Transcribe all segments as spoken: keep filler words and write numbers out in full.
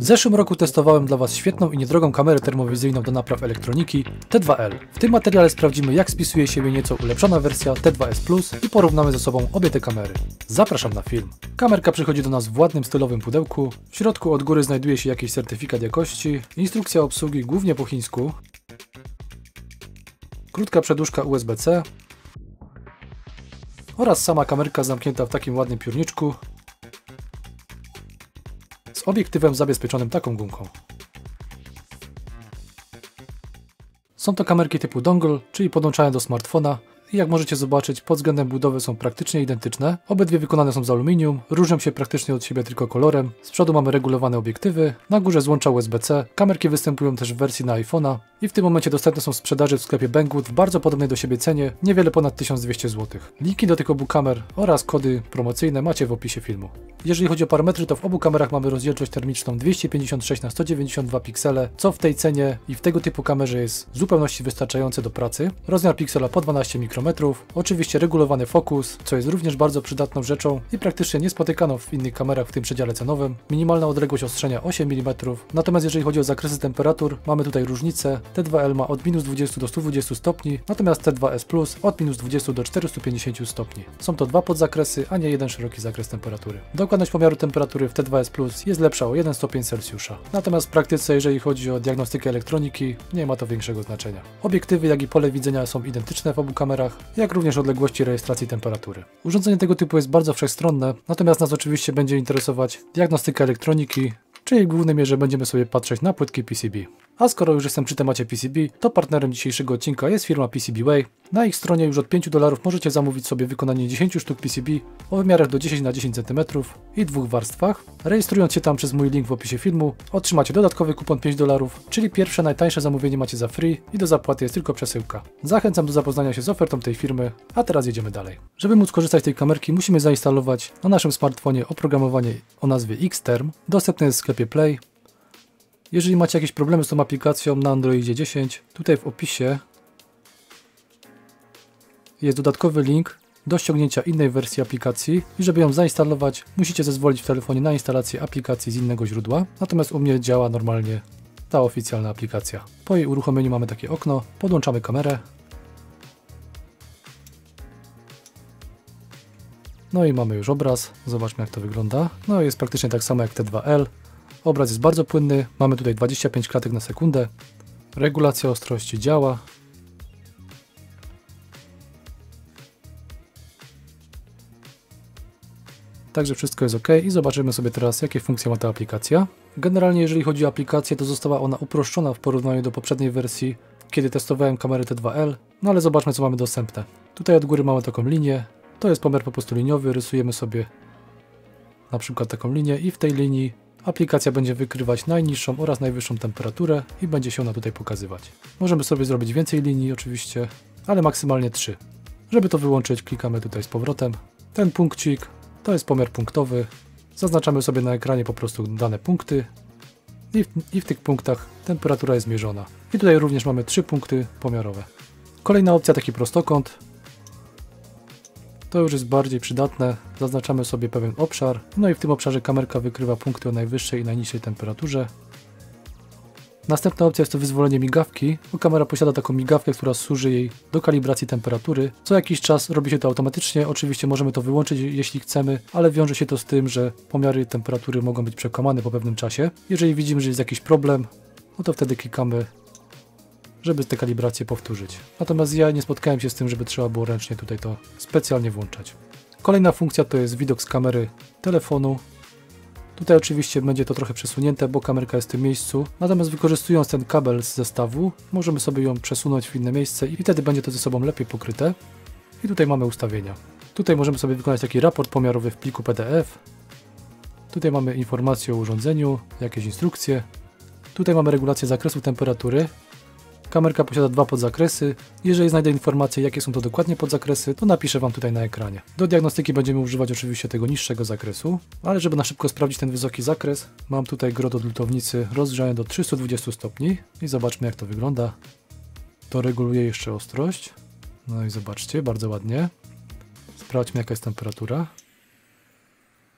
W zeszłym roku testowałem dla Was świetną i niedrogą kamerę termowizyjną do napraw elektroniki T dwa L. W tym materiale sprawdzimy, jak spisuje się nieco ulepszona wersja T dwa S Plus i porównamy ze sobą obie te kamery. Zapraszam na film. Kamerka przychodzi do nas w ładnym stylowym pudełku. W środku od góry znajduje się jakiś certyfikat jakości, instrukcja obsługi głównie po chińsku, krótka przedłużka U S B C oraz sama kamerka zamknięta w takim ładnym piórniczku z obiektywem zabezpieczonym taką gumką. Są to kamerki typu dongle, czyli podłączane do smartfona i jak możecie zobaczyć, pod względem budowy są praktycznie identyczne. Obydwie wykonane są z aluminium, różnią się praktycznie od siebie tylko kolorem. Z przodu mamy regulowane obiektywy, na górze złącza U S B C. Kamerki występują też w wersji na iPhone'a i w tym momencie dostępne są w sprzedaży w sklepie Banggood w bardzo podobnej do siebie cenie, niewiele ponad tysiąc dwieście złotych. Linki do tych obu kamer oraz kody promocyjne macie w opisie filmu. Jeżeli chodzi o parametry, to w obu kamerach mamy rozdzielczość termiczną dwieście pięćdziesiąt sześć na sto dziewięćdziesiąt dwa piksele, co w tej cenie i w tego typu kamerze jest w zupełności wystarczające do pracy. Rozmiar piksela po dwanaście mikrometrów, oczywiście regulowany fokus, co jest również bardzo przydatną rzeczą i praktycznie niespotykaną w innych kamerach w tym przedziale cenowym. Minimalna odległość ostrzenia osiem milimetrów, natomiast jeżeli chodzi o zakresy temperatur, mamy tutaj różnicę. T dwa L ma od minus dwudziestu do stu dwudziestu stopni, natomiast T dwa S Plus od minus dwudziestu do czterystu pięćdziesięciu stopni. Są to dwa podzakresy, a nie jeden szeroki zakres temperatury. Dokładność pomiaru temperatury w T dwa S Plus jest lepsza o jeden stopień Celsjusza. Natomiast w praktyce, jeżeli chodzi o diagnostykę elektroniki, nie ma to większego znaczenia. Obiektywy, jak i pole widzenia są identyczne w obu kamerach, jak również odległości rejestracji temperatury. Urządzenie tego typu jest bardzo wszechstronne, natomiast nas oczywiście będzie interesować diagnostyka elektroniki, czyli w głównej mierze będziemy sobie patrzeć na płytki P C B. A skoro już jestem przy temacie P C B, to partnerem dzisiejszego odcinka jest firma PCBWay. Na ich stronie już od pięciu dolarów możecie zamówić sobie wykonanie dziesięciu sztuk P C B o wymiarach do dziesięć na dziesięć centymetrów i dwóch warstwach. Rejestrując się tam przez mój link w opisie filmu, otrzymacie dodatkowy kupon pięć dolarów, czyli pierwsze najtańsze zamówienie macie za free i do zapłaty jest tylko przesyłka. Zachęcam do zapoznania się z ofertą tej firmy, a teraz jedziemy dalej. Żeby móc korzystać z tej kamerki, musimy zainstalować na naszym smartfonie oprogramowanie o nazwie Xterm. Dostępne jest w sklepie Play. Jeżeli macie jakieś problemy z tą aplikacją na Androidzie dziesięć, tutaj w opisie jest dodatkowy link do ściągnięcia innej wersji aplikacji i żeby ją zainstalować, musicie zezwolić w telefonie na instalację aplikacji z innego źródła, natomiast u mnie działa normalnie ta oficjalna aplikacja. Po jej uruchomieniu mamy takie okno, podłączamy kamerę. No i mamy już obraz, zobaczmy jak to wygląda. No jest praktycznie tak samo jak T dwa L. Obraz jest bardzo płynny, mamy tutaj dwadzieścia pięć klatek na sekundę. Regulacja ostrości działa. Także wszystko jest ok i zobaczymy sobie teraz, jakie funkcje ma ta aplikacja. Generalnie jeżeli chodzi o aplikację, to została ona uproszczona w porównaniu do poprzedniej wersji, kiedy testowałem kamerę T dwa L. No ale zobaczmy, co mamy dostępne. Tutaj od góry mamy taką linię, to jest pomiar po prostu liniowy, rysujemy sobie na przykład taką linię i w tej linii aplikacja będzie wykrywać najniższą oraz najwyższą temperaturę i będzie się ona tutaj pokazywać. Możemy sobie zrobić więcej linii oczywiście, ale maksymalnie trzy. Żeby to wyłączyć, klikamy tutaj z powrotem. Ten punkcik to jest pomiar punktowy. Zaznaczamy sobie na ekranie po prostu dane punkty i w, i w tych punktach temperatura jest mierzona. I tutaj również mamy trzy punkty pomiarowe. Kolejna opcja, taki prostokąt. To już jest bardziej przydatne, zaznaczamy sobie pewien obszar, no i w tym obszarze kamerka wykrywa punkty o najwyższej i najniższej temperaturze. Następna opcja jest to wyzwolenie migawki, bo kamera posiada taką migawkę, która służy jej do kalibracji temperatury. Co jakiś czas robi się to automatycznie, oczywiście możemy to wyłączyć jeśli chcemy, ale wiąże się to z tym, że pomiary temperatury mogą być przekłamane po pewnym czasie. Jeżeli widzimy, że jest jakiś problem, no to wtedy klikamy, żeby tę kalibrację powtórzyć. Natomiast ja nie spotkałem się z tym, żeby trzeba było ręcznie tutaj to specjalnie włączać. Kolejna funkcja to jest widok z kamery telefonu. Tutaj oczywiście będzie to trochę przesunięte, bo kamerka jest w tym miejscu. Natomiast wykorzystując ten kabel z zestawu, możemy sobie ją przesunąć w inne miejsce i wtedy będzie to ze sobą lepiej pokryte. I tutaj mamy ustawienia. Tutaj możemy sobie wykonać taki raport pomiarowy w pliku P D F. Tutaj mamy informacje o urządzeniu, jakieś instrukcje. Tutaj mamy regulację zakresu temperatury. Kamerka posiada dwa podzakresy. Jeżeli znajdę informacje, jakie są to dokładnie podzakresy, to napiszę Wam tutaj na ekranie. Do diagnostyki będziemy używać oczywiście tego niższego zakresu, ale żeby na szybko sprawdzić ten wysoki zakres, mam tutaj grot od lutownicy rozgrzany do trzystu dwudziestu stopni i zobaczmy jak to wygląda. To reguluje jeszcze ostrość. No i zobaczcie, bardzo ładnie. Sprawdźmy jaka jest temperatura.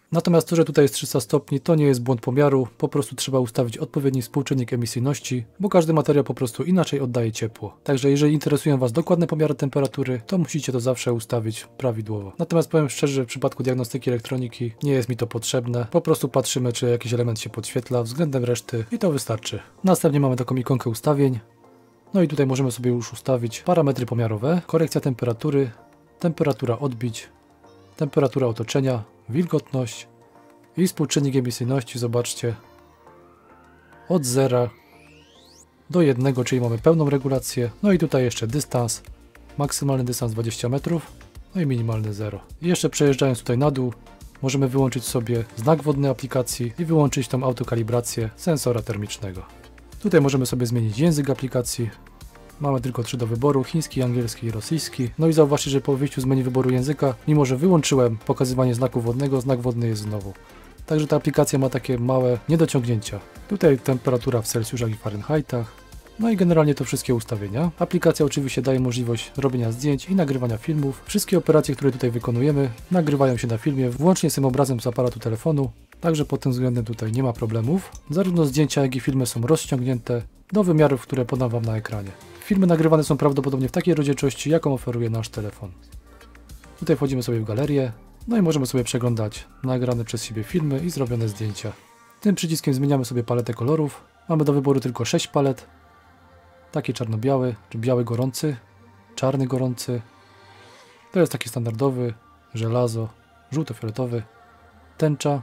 Natomiast to, że tutaj jest trzysta stopni, to nie jest błąd pomiaru, po prostu trzeba ustawić odpowiedni współczynnik emisyjności, bo każdy materiał po prostu inaczej oddaje ciepło. Także jeżeli interesują Was dokładne pomiary temperatury, to musicie to zawsze ustawić prawidłowo. Natomiast powiem szczerze, że w przypadku diagnostyki elektroniki nie jest mi to potrzebne, po prostu patrzymy, czy jakiś element się podświetla względem reszty i to wystarczy. Następnie mamy taką ikonkę ustawień, no i tutaj możemy sobie już ustawić parametry pomiarowe, korekcja temperatury, temperatura odbić, temperatura otoczenia, wilgotność i współczynnik emisyjności, zobaczcie, od zera do jednego, czyli mamy pełną regulację. No i tutaj jeszcze dystans, maksymalny dystans dwadzieścia metrów, no i minimalny zero. I jeszcze przejeżdżając tutaj na dół, możemy wyłączyć sobie znak wodny aplikacji i wyłączyć tą autokalibrację sensora termicznego. Tutaj możemy sobie zmienić język aplikacji. Mamy tylko trzy do wyboru, chiński, angielski i rosyjski. No i zauważcie, że po wyjściu z menu wyboru języka, mimo że wyłączyłem pokazywanie znaku wodnego, znak wodny jest znowu. Także ta aplikacja ma takie małe niedociągnięcia. Tutaj temperatura w Celsjuszach i Fahrenheitach. No i generalnie to wszystkie ustawienia. Aplikacja oczywiście daje możliwość robienia zdjęć i nagrywania filmów. Wszystkie operacje, które tutaj wykonujemy, nagrywają się na filmie, włącznie z tym obrazem z aparatu telefonu. Także pod tym względem tutaj nie ma problemów. Zarówno zdjęcia, jak i filmy są rozciągnięte do wymiarów, które podam Wam na ekranie. Filmy nagrywane są prawdopodobnie w takiej rozdzielczości, jaką oferuje nasz telefon. Tutaj wchodzimy sobie w galerię, no i możemy sobie przeglądać nagrane przez siebie filmy i zrobione zdjęcia. Tym przyciskiem zmieniamy sobie paletę kolorów. Mamy do wyboru tylko sześć palet. Taki czarno-biały, czy biały gorący, czarny gorący. To jest taki standardowy, żelazo, żółto-fioletowy, tęcza,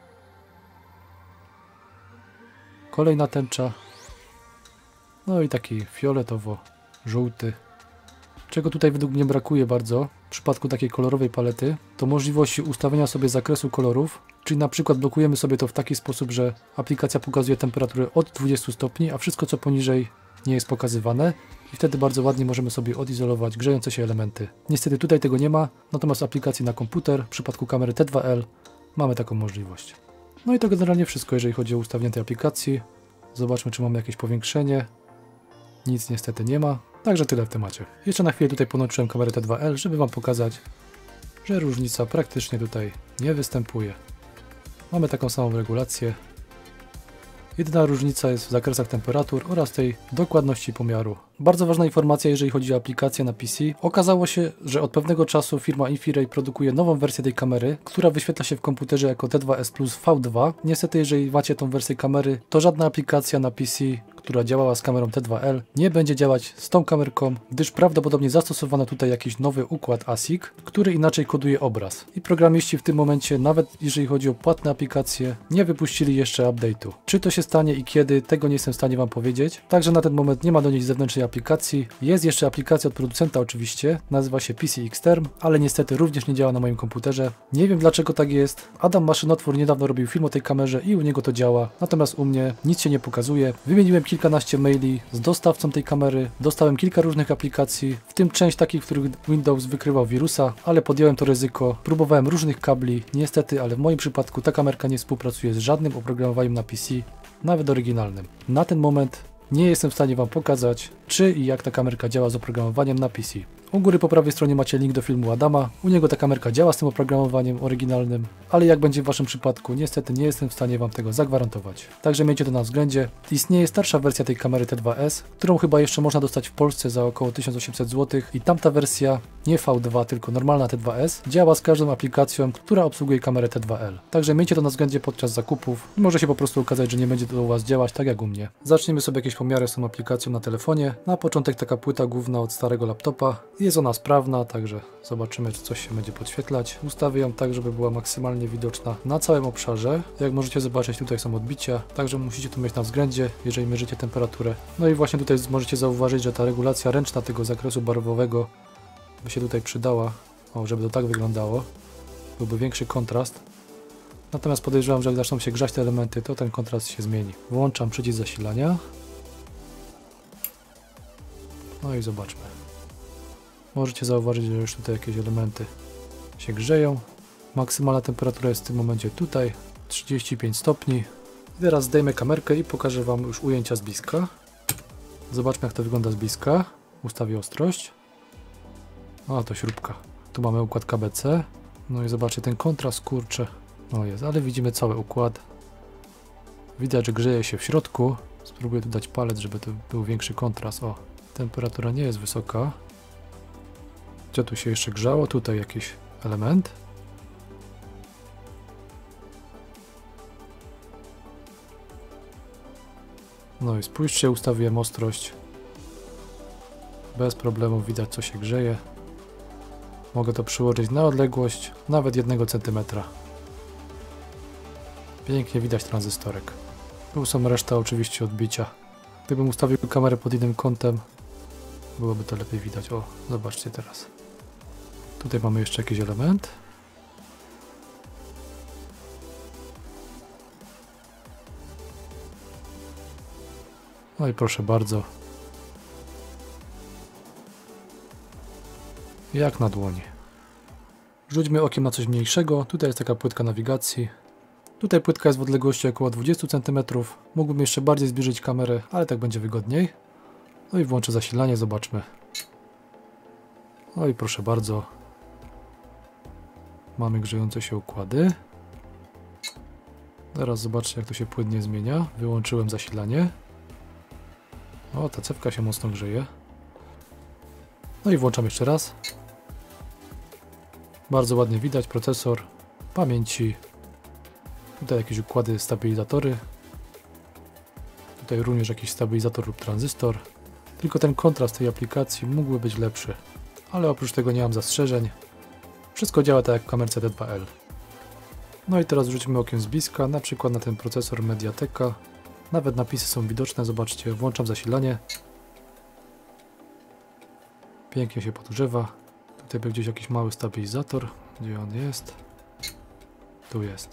kolejna tęcza, no i taki fioletowo-żółty. Czego tutaj według mnie brakuje bardzo w przypadku takiej kolorowej palety, to możliwości ustawienia sobie zakresu kolorów, czyli na przykład blokujemy sobie to w taki sposób, że aplikacja pokazuje temperaturę od dwudziestu stopni, a wszystko co poniżej nie jest pokazywane i wtedy bardzo ładnie możemy sobie odizolować grzejące się elementy. Niestety tutaj tego nie ma, natomiast w aplikacji na komputer, w przypadku kamery T dwa L mamy taką możliwość. No i to generalnie wszystko, jeżeli chodzi o ustawienie tej aplikacji. Zobaczmy, czy mamy jakieś powiększenie. Nic niestety nie ma, także tyle w temacie. Jeszcze na chwilę tutaj podłączyłem kamerę T dwa L, żeby Wam pokazać, że różnica praktycznie tutaj nie występuje. Mamy taką samą regulację. Jedyna różnica jest w zakresach temperatur oraz tej dokładności pomiaru. Bardzo ważna informacja, jeżeli chodzi o aplikację na P C. Okazało się, że od pewnego czasu firma Infiray produkuje nową wersję tej kamery, która wyświetla się w komputerze jako T dwa S Plus V dwa. Niestety, jeżeli macie tą wersję kamery, to żadna aplikacja na P C, która działała z kamerą T dwa L, nie będzie działać z tą kamerką, gdyż prawdopodobnie zastosowano tutaj jakiś nowy układ A S I C, który inaczej koduje obraz. I programiści w tym momencie, nawet jeżeli chodzi o płatne aplikacje, nie wypuścili jeszcze update'u. Czy to się stanie i kiedy, tego nie jestem w stanie Wam powiedzieć. Także na ten moment nie ma do niej zewnętrznej aplikacji. Jest jeszcze aplikacja od producenta oczywiście, nazywa się P C Xterm, ale niestety również nie działa na moim komputerze. Nie wiem dlaczego tak jest. Adam Maszynotwór niedawno robił film o tej kamerze i u niego to działa, natomiast u mnie nic się nie pokazuje. Wymieniłem kilkanaście maili z dostawcą tej kamery, dostałem kilka różnych aplikacji, w tym część takich, w których Windows wykrywał wirusa, ale podjąłem to ryzyko, próbowałem różnych kabli, niestety, ale w moim przypadku ta kamerka nie współpracuje z żadnym oprogramowaniem na P C, nawet oryginalnym. Na ten moment nie jestem w stanie Wam pokazać, czy i jak ta kamerka działa z oprogramowaniem na P C. U góry po prawej stronie macie link do filmu Adama, u niego ta kamerka działa z tym oprogramowaniem oryginalnym, ale jak będzie w Waszym przypadku, niestety nie jestem w stanie Wam tego zagwarantować. Także miejcie to na względzie. Istnieje starsza wersja tej kamery T dwa S, którą chyba jeszcze można dostać w Polsce za około tysiąc osiemset złotych i tamta wersja, nie V dwa, tylko normalna T dwa S, działa z każdą aplikacją, która obsługuje kamerę T dwa L. Także miejcie to na względzie podczas zakupów i może się po prostu okazać, że nie będzie to u Was działać tak jak u mnie. Zaczniemy sobie jakieś pomiary z tą aplikacją na telefonie. Na początek taka płyta główna od starego laptopa. Jest ona sprawna, także zobaczymy, czy coś się będzie podświetlać. Ustawię ją tak, żeby była maksymalnie widoczna na całym obszarze. Jak możecie zobaczyć, tutaj są odbicia, także musicie to mieć na względzie, jeżeli mierzycie temperaturę. No i właśnie tutaj możecie zauważyć, że ta regulacja ręczna tego zakresu barwowego by się tutaj przydała, o, żeby to tak wyglądało. Byłby większy kontrast. Natomiast podejrzewam, że jak zaczną się grzać te elementy, to ten kontrast się zmieni. Włączam przycisk zasilania. No i zobaczmy. Możecie zauważyć, że już tutaj jakieś elementy się grzeją. Maksymalna temperatura jest w tym momencie tutaj, trzydzieści pięć stopni. I teraz zdejmę kamerkę i pokażę Wam już ujęcia z bliska. Zobaczmy, jak to wygląda z bliska. Ustawię ostrość. A, to śrubka. Tu mamy układ K B C. No i zobaczcie ten kontrast, kurczę. No jest, ale widzimy cały układ. Widać, że grzeje się w środku. Spróbuję tu dać palec, żeby to był większy kontrast. O, temperatura nie jest wysoka. Gdzie tu się jeszcze grzało? Tutaj jakiś element. No i spójrzcie, ustawiłem ostrość. Bez problemu widać, co się grzeje. Mogę to przyłożyć na odległość nawet jednego centymetra. Pięknie widać tranzystorek. Tu są reszta oczywiście odbicia. Gdybym ustawił kamerę pod innym kątem, byłoby to lepiej widać. O, zobaczcie teraz. Tutaj mamy jeszcze jakiś element. No i proszę bardzo. Jak na dłoni. Rzućmy okiem na coś mniejszego. Tutaj jest taka płytka nawigacji. Tutaj płytka jest w odległości około dwudziestu centymetrów. Mógłbym jeszcze bardziej zbliżyć kamerę, ale tak będzie wygodniej. No i włączę zasilanie, zobaczmy. No i proszę bardzo. Mamy grzejące się układy. Teraz zobaczcie, jak to się płynnie zmienia. Wyłączyłem zasilanie. O, ta cewka się mocno grzeje. No i włączam jeszcze raz. Bardzo ładnie widać procesor, pamięci. Tutaj jakieś układy, stabilizatory. Tutaj również jakiś stabilizator lub tranzystor. Tylko ten kontrast tej aplikacji mógłby być lepszy. Ale oprócz tego nie mam zastrzeżeń. Wszystko działa tak jak w kamerce T dwa L. No i teraz rzućmy okiem z bliska, na przykład na ten procesor Mediateka. Nawet napisy są widoczne, zobaczcie, włączam zasilanie. Pięknie się podgrzewa. Tutaj był gdzieś jakiś mały stabilizator. Gdzie on jest? Tu jest.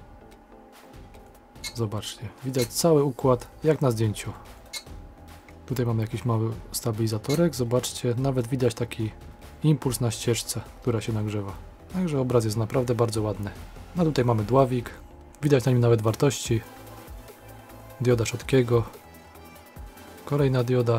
Zobaczcie, widać cały układ jak na zdjęciu. Tutaj mamy jakiś mały stabilizatorek. Zobaczcie, nawet widać taki impuls na ścieżce, która się nagrzewa. Także obraz jest naprawdę bardzo ładny. A tutaj mamy dławik. Widać na nim nawet wartości. Dioda Schottky'ego. Kolejna dioda.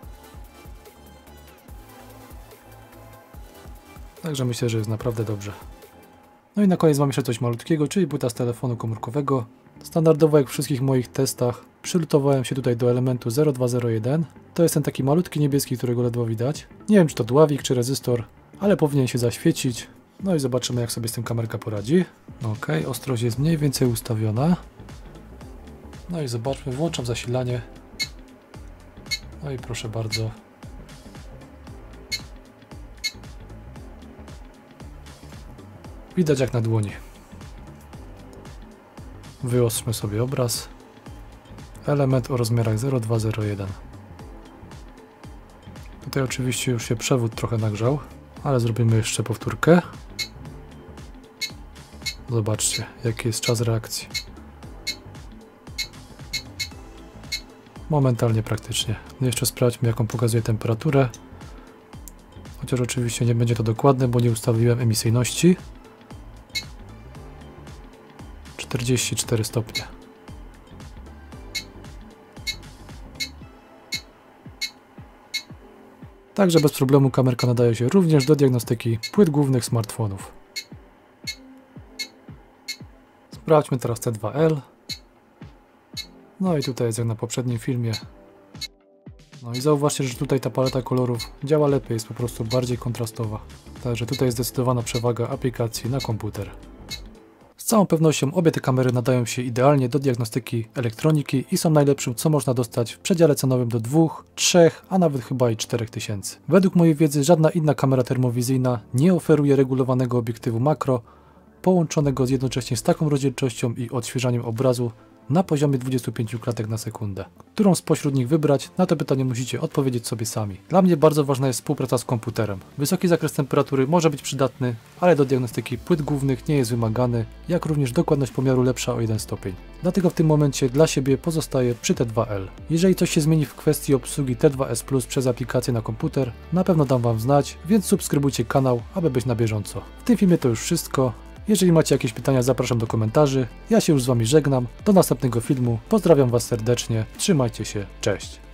Także myślę, że jest naprawdę dobrze. No i na koniec mam jeszcze coś malutkiego, czyli płyta z telefonu komórkowego. Standardowo jak w wszystkich moich testach przylutowałem się tutaj do elementu zero dwa zero jeden. To jest ten taki malutki niebieski, którego ledwo widać. Nie wiem, czy to dławik, czy rezystor, ale powinien się zaświecić. No i zobaczymy, jak sobie z tym kamerka poradzi. Ok, ostrość jest mniej więcej ustawiona. No i zobaczmy, włączam zasilanie. No i proszę bardzo. Widać jak na dłoni. Wyostrzmy sobie obraz. Element o rozmiarach zero dwa zero jeden. Tutaj oczywiście już się przewód trochę nagrzał, ale zrobimy jeszcze powtórkę. Zobaczcie, jaki jest czas reakcji. Momentalnie praktycznie. Jeszcze sprawdźmy, jaką pokazuje temperaturę. Chociaż oczywiście nie będzie to dokładne, bo nie ustawiłem emisyjności. czterdzieści cztery stopnie. Także bez problemu kamerka nadaje się również do diagnostyki płyt głównych smartfonów. Sprawdźmy teraz T dwa L. No i tutaj jest jak na poprzednim filmie. No i zauważcie, że tutaj ta paleta kolorów działa lepiej, jest po prostu bardziej kontrastowa. Także tutaj jest zdecydowana przewaga aplikacji na komputer. Z całą pewnością obie te kamery nadają się idealnie do diagnostyki elektroniki i są najlepszym, co można dostać w przedziale cenowym do dwóch, trzech, a nawet chyba i czterech tysięcy. Według mojej wiedzy żadna inna kamera termowizyjna nie oferuje regulowanego obiektywu makro, połączonego jednocześnie z taką rozdzielczością i odświeżaniem obrazu na poziomie dwudziestu pięciu klatek na sekundę. Którą spośród nich wybrać? Na to pytanie musicie odpowiedzieć sobie sami. Dla mnie bardzo ważna jest współpraca z komputerem. Wysoki zakres temperatury może być przydatny, ale do diagnostyki płyt głównych nie jest wymagany, jak również dokładność pomiaru lepsza o jeden stopień. Dlatego w tym momencie dla siebie pozostaję przy T dwa L. Jeżeli coś się zmieni w kwestii obsługi T dwa S Plus przez aplikację na komputer, na pewno dam Wam znać, więc subskrybujcie kanał, aby być na bieżąco. W tym filmie to już wszystko. Jeżeli macie jakieś pytania, zapraszam do komentarzy. Ja się już z Wami żegnam. Do następnego filmu. Pozdrawiam Was serdecznie. Trzymajcie się. Cześć.